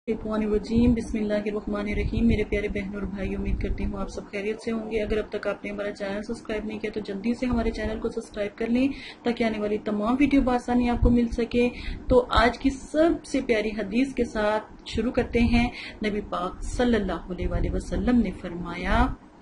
वजीम बिस्मिल्लाहिर्रहमानिर्रहीम। मेरे प्यारे बहनों और भाई, उम्मीद करती हूँ आप सब खैरियत से होंगे। अगर अब तक आपने हमारा चैनल सब्सक्राइब नहीं किया तो जल्दी से हमारे चैनल को सब्सक्राइब कर लें ताकि आने वाली तमाम वीडियो बआसानी आपको मिल सके। तो आज की सबसे प्यारी हदीस के साथ शुरू करते हैं। नबी पाक सल्लल्लाहु अलैहि वसल्लम ने फरमाया,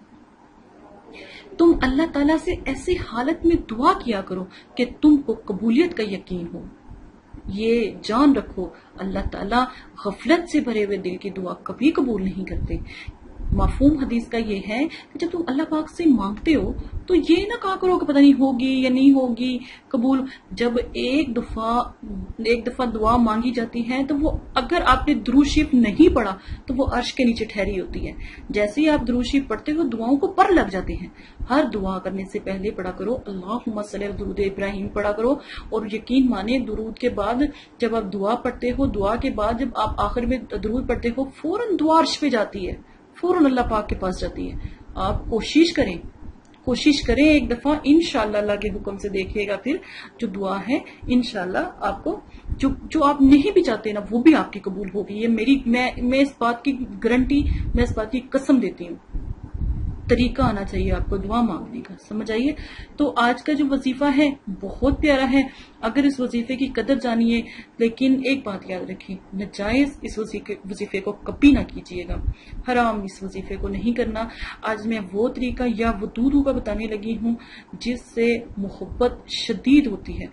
तुम अल्लाह ताला से ऐसी हालत में दुआ किया करो कि तुमको कबूलियत का यकीन हो। ये जान रखो, अल्लाह ताला गफलत से भरे हुए दिल की दुआ कभी कबूल नहीं करते। मफहूम हदीस का ये है कि जब तुम अल्लाह पाक से मांगते हो तो ये ना कहा करो कि पता नहीं होगी या नहीं होगी कबूल। जब एक दफा दुआ मांगी जाती है तो वो, अगर आपने दुरूद शरीफ नहीं पढ़ा तो वो अर्श के नीचे ठहरी होती है। जैसे ही आप दुरूद शरीफ पढ़ते हो दुआओं को पर लग जाते हैं। हर दुआ करने से पहले पढ़ा करो अल्लाहुम्मा सल्ली अला दुरूद इब्राहिम पढ़ा करो। और यकीन माने, दुरूद के बाद जब आप दुआ पढ़ते हो, दुआ के बाद जब आप आखिर में दुरूद पढ़ते हो, फौरन दुआ अर्श पे जाती है, फौरन अल्लाह पाक के पास जाती है। आप कोशिश करें एक दफा, इंशाअल्लाह अल्लाह के हुक्म से देखिएगा फिर जो दुआ है इंशाअल्लाह आपको जो आप नहीं भी चाहते ना वो भी आपकी कबूल होगी। ये मैं इस बात की गारंटी, मैं इस बात की कसम देती हूँ। तरीका आना चाहिए आपको दुआ मांगने का, समझ आइए। तो आज का जो वजीफा है बहुत प्यारा है, अगर इस वजीफे की कदर जानिए। लेकिन एक बात याद रखें, नाजायज इस वजीफे को कभी ना कीजिएगा, हराम इस वजीफे को नहीं करना। आज मैं वो तरीका या वदूदू का बताने लगी हूँ जिससे मोहब्बत शदीद होती है।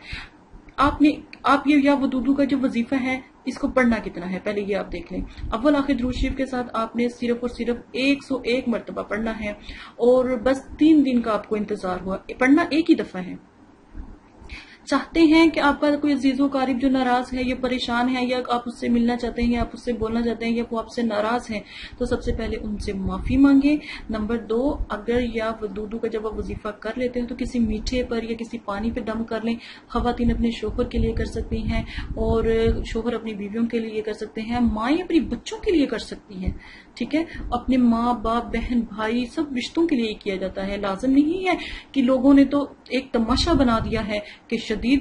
आप ये या वदूदू का जो वजीफा है इसको पढ़ना कितना है पहले ये आप देख लें। अव्वल आखिर दुरूद शरीफ के साथ आपने सिर्फ और सिर्फ 101 मरतबा पढ़ना है और बस 3 दिन का आपको इंतजार हुआ। पढ़ना एक ही दफा है। चाहते हैं कि आपका कोई अजीजो कारिब जो नाराज है या परेशान है या आप उससे मिलना चाहते हैं या आप उससे बोलना चाहते हैं या वो आपसे नाराज है, तो सबसे पहले उनसे माफी मांगे। नंबर 2, अगर या वदूदू का जब आप वजीफा कर लेते हैं तो किसी मीठे पर या किसी पानी पे दम कर लें। खवातीन अपने शोहर के लिए कर सकती हैं और शोहर अपनी बीवियों के लिए कर सकते हैं, माएँ अपनी बच्चों के लिए कर सकती हैं, ठीक है। अपने माँ बाप बहन भाई सब रिश्तों के लिए किया जाता है। लाजिम नहीं है कि लोगों ने तो एक तमाशा बना दिया है कि शदीद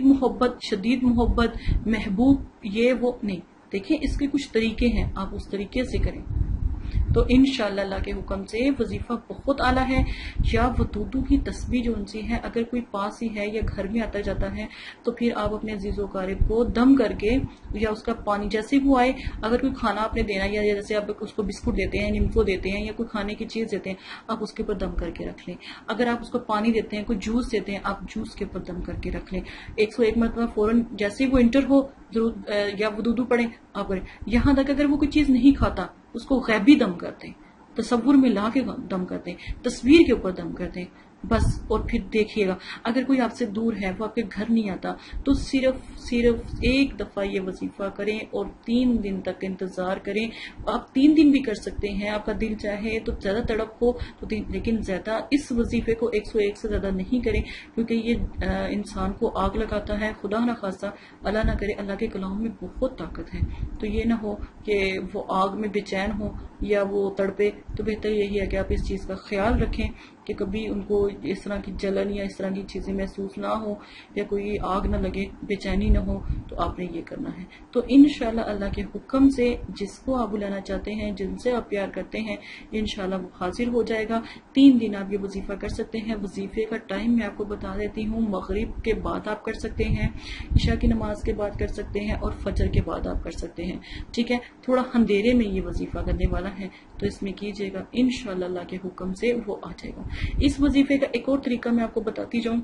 मोहब्बत महबूब ये वो नहीं। देखिए इसके कुछ तरीके हैं, आप उस तरीके से करें तो इंशाअल्लाह अल्लाह के हुक्म से वजीफा बहुत आला है। या वदूदू की तस्बीह जो उनसी है, अगर कोई पास ही है या घर में आता जाता है तो फिर आप अपने अजीजो कारिब को दम करके या उसका पानी जैसे वो आए, अगर कोई खाना आपने देना या जैसे आप उसको बिस्कुट देते हैं, निम्फो देते हैं या कोई खाने की चीज देते हैं, आप उसके ऊपर दम करके रख लें। अगर आप उसको पानी देते हैं, कोई जूस देते हैं, आप जूस के ऊपर दम करके रख लें। 101 मरतबा फौरन जैसे ही वो इंटर हो या वदूदू पढ़े आप करें। यहां तक अगर वो कोई चीज नहीं खाता उसको गैबी दम करते, तसव्वुर में ला के दम करते, तस्वीर के ऊपर दम करते बस। और फिर देखिएगा अगर कोई आपसे दूर है, वो आपके घर नहीं आता, तो सिर्फ एक दफा ये वजीफा करें और 3 दिन तक इंतजार करें। आप 3 दिन भी कर सकते हैं, आपका दिल चाहे तो ज्यादा तड़प हो तो लेकिन ज्यादा इस वजीफे को 101 से ज्यादा नहीं करें क्योंकि ये इंसान को आग लगाता है। खुदा ना खासा, अल्लाह ना करे, अल्लाह के कलाम में बहुत ताकत है, तो ये ना हो कि वो आग में बेचैन हो या वो तड़पे। तो बेहतर यही है कि आप इस चीज का ख्याल रखें कि कभी उनको इस तरह की जलन या इस तरह की चीजें महसूस ना हो या कोई आग ना लगे, बेचैनी ना हो, तो आपने ये करना है। तो इंशाल्लाह अल्लाह के हुक्म से जिसको आप बुलाना चाहते हैं, जिनसे आप प्यार करते हैं, इंशाल्लाह वो हाजिर हो जाएगा। 3 दिन आप ये वजीफा कर सकते हैं। वजीफे का टाइम मैं आपको बता देती हूँ, मगरिब के बाद आप कर सकते हैं, ईशा की नमाज के बाद कर सकते हैं और फजर के बाद आप कर सकते हैं, ठीक है। थोड़ा अंधेरे में ये वजीफा करने वाला है तो इसमें कीजिएगा, इंशाल्लाह अल्लाह के हुक्म से वो आ जाएगा। इस वजीफे का एक और तरीका मैं आपको बताती जाऊं।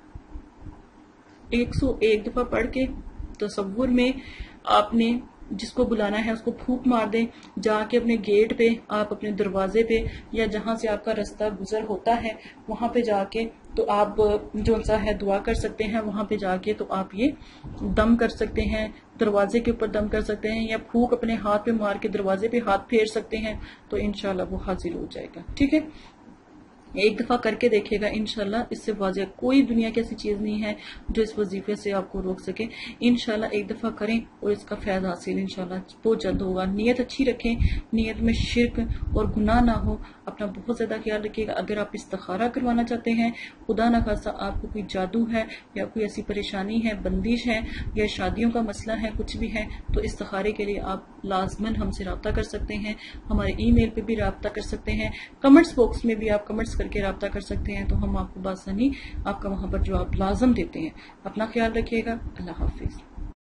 101 दफा पढ़ के तसव्वुर में आपने जिसको बुलाना है उसको फूंक मार दें। जाके अपने गेट पे, आप अपने दरवाजे पे या जहां से आपका रास्ता गुजर होता है वहां पे जाके तो आप जो सा है दुआ कर सकते हैं। वहां पे जाके तो आप ये दम कर सकते हैं, दरवाजे के ऊपर दम कर सकते हैं या फूंक अपने हाथ पे मार के दरवाजे पे हाथ फेर सकते हैं, तो इंशाल्लाह वो हाजिर हो जाएगा, ठीक है। ایک دفعہ کر کے دیکھے گا، انشاءاللہ اس سے واضح کوئی دنیا کی ایسی چیز نہیں ہے جو اس وظیفے سے آپ کو روک سکے۔ انشاءاللہ ایک دفعہ کریں اور اس کا فیض حاصل انشاءاللہ بہت جلد ہوگا۔ نیت اچھی رکھیں، نیت میں شرک اور گناہ نہ ہو، اپنا بہت زیادہ خیال رکھیے گا۔ اگر آپ استخارہ کروانا چاہتے ہیں، خدا نہ خاصہ آپ کو کوئی جادو ہے یا کوئی ایسی پریشانی ہے، بندش ہے یا شادیوں کا مسئلہ ہے، کچھ بھی ہے، تو استخارے کے لیے آپ لازماً ہم سے رابطہ کر سکتے ہیں، ہمارے ای میل پہ بھی رابطہ کر سکتے ہیں، کمنٹس باکس میں بھی آپ کمنٹس کر کے رابطہ کر سکتے ہیں، تو ہم آپ کو بآسانی آپ کا وہاں پر جواب لازم دیتے ہیں۔ اپنا خیال رکھیے گا۔ اللہ حافظ۔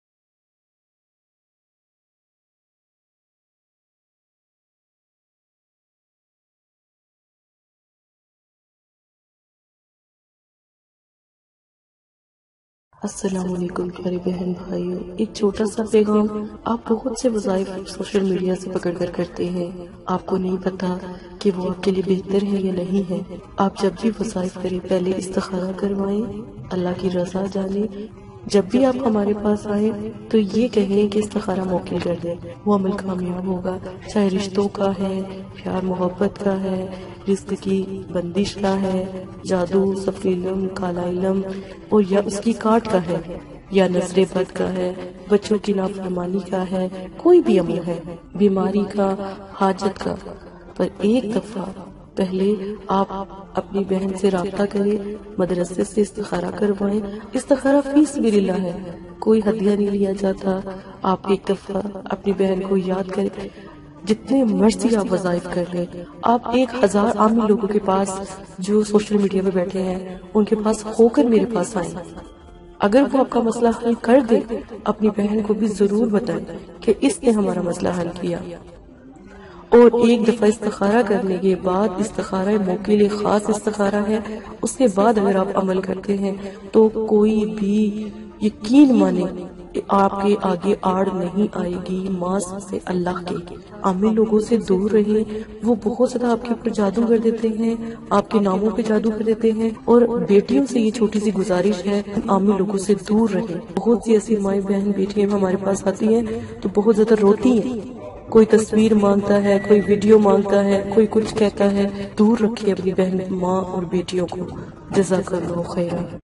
السلام علیکم پیارے بہن بھائیوں، ایک چھوٹا سا پیغام۔ آپ بہت سے وظائف سوشل میڈیا سے پکڑ کر کرتے ہیں، آپ کو نہیں پتا کہ وہ آپ کے لیے بہتر ہے یا نہیں ہے۔ آپ جب بھی وظائف کریں پہلے استخارہ کروائیں، اللہ کی رضا جانیں۔ جب بھی آپ ہمارے پاس آئیں تو یہ کہیں کہ استخارہ موکل کر دیں، وہ عمل کامیاب ہوگا، چاہے رشتوں کا ہے، پیار محبت کا ہے، رزق کی بندش کا ہے، جادو، صفر علم، کالا علم، اور یا اس کی کاٹ کا ہے، یا نظر بد کا ہے، بچوں کی نافرمانی کا ہے، کوئی بھی عمل ہے، بیماری کا، حاجت کا۔ پر ایک دفعہ پہلے آپ اپنی بہن سے رابطہ کریں، مدرسے سے استخارہ کروائیں۔ استخارہ فی سبیل اللہ ہے، کوئی ہدیہ نہیں لیا جاتا۔ آپ ایک دفعہ اپنی بہن کو یاد کریں، جتنے مرضی آپ وظائف کر لیں۔ آپ 1000 عامی لوگوں کے پاس جو سوشل میڈیا پہ بیٹھے ہیں ان کے پاس ہو کر میرے پاس آئیں، اگر وہ آپ کا مسئلہ حل کر دے اپنی بہن کو بھی ضرور بتائیں کہ اس نے ہمارا مسئلہ حل کیا۔ اور ایک دفعہ استخارہ کرنے کے بعد، استخارہ موکل خاص استخارہ ہے، اس کے بعد اگر آپ عمل کرتے ہیں تو کوئی بھی یقین مانے آپ کے آگے آڑ نہیں آئے گی۔ ماس سے اللہ کے عامی لوگوں سے دور رہیں، وہ بہت زیادہ آپ کے اوپر جادو کر دیتے ہیں، آپ کے ناموں پہ جادو کر دیتے ہیں۔ اور بیٹیوں سے یہ چھوٹی سی گزارش ہے، عامی لوگوں سے دور رہیں۔ بہت سی ایسی مائیں بہن بیٹیاں ہمارے پاس آتی ہیں تو بہت زیادہ روتی ہیں، کوئی تصویر مانگتا ہے، کوئی ویڈیو مانگتا ہے، کوئی کچھ کہتا ہے۔ دور رکھیے اپنی بہن، ماں اور بیٹیوں کو۔ جزاک اللہ خیرا۔